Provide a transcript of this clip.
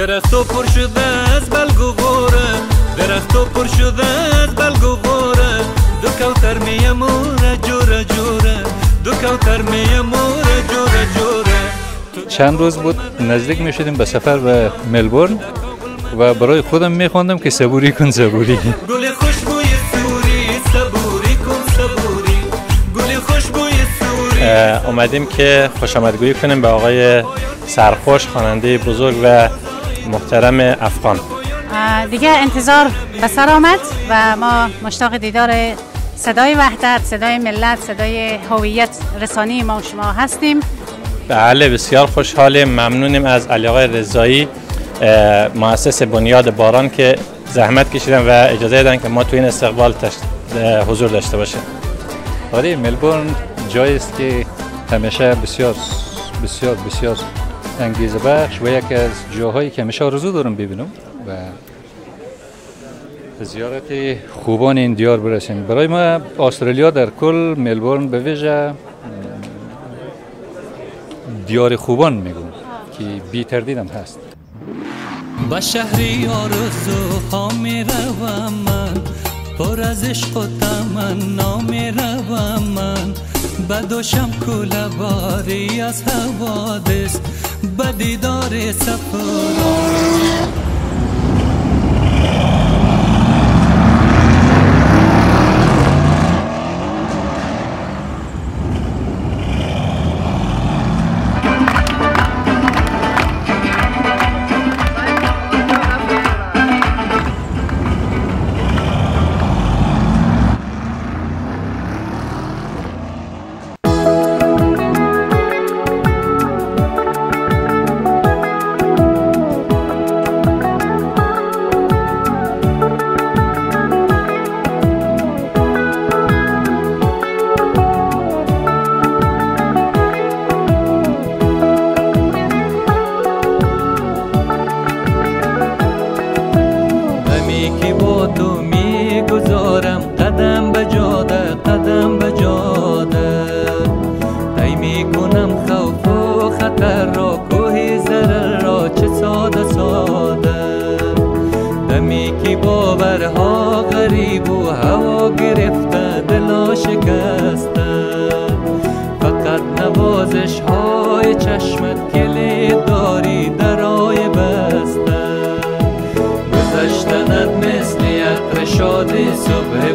درختو پر شده از بلگ و غوره، درختو پر شده از بلگ و غوره، دو کوتر میمونه جوره جوره، دو کوتر میمونه جوره جوره. چند روز بود نزدیک میشدیم به سفر به ملبورن و برای خودم میخواندم که صبوری کن صبوری. گل خوشبوی سوری صبوری کن صبوری، گل خوشبوی سوری. اومدیم که خوشامدگویی کنیم به آقای سرخوش، خواننده بزرگ و محترم افغان. دیگه انتظار به سر آمد و ما مشتاق دیدار صدای وحدت، صدای ملت، صدای هویت رسانی ما و شما هستیم. بله بسیار خوشحالیم، ممنونیم از علی آقای رضایی مؤسس بنیاد باران که زحمت کشیدن و اجازه دادن که ما تو این استقبال حضور داشته باشیم. آره ملبورن جایی است که همیشه بسیار بسیار بسیار انگیزه بخش و یکی از جاهایی که همیشه آرزو دارم ببینم و زیارت خوبان این دیار برسیم. برای ما استرالیا در کل، ملبورن به ویژه دیار خوبان میگم که بی تردیدم هست. با شهری آرزوها میروم من، پر از عشق و تمنا میروم من، بدوشم کوله باری از حوادث، به دیدار سفران. باورها غریب و هوا گرفته دلا شکسته، فقط نوازش های چشمت کلید داری درای بسته، گذشتنت مثل عطر شادی صبح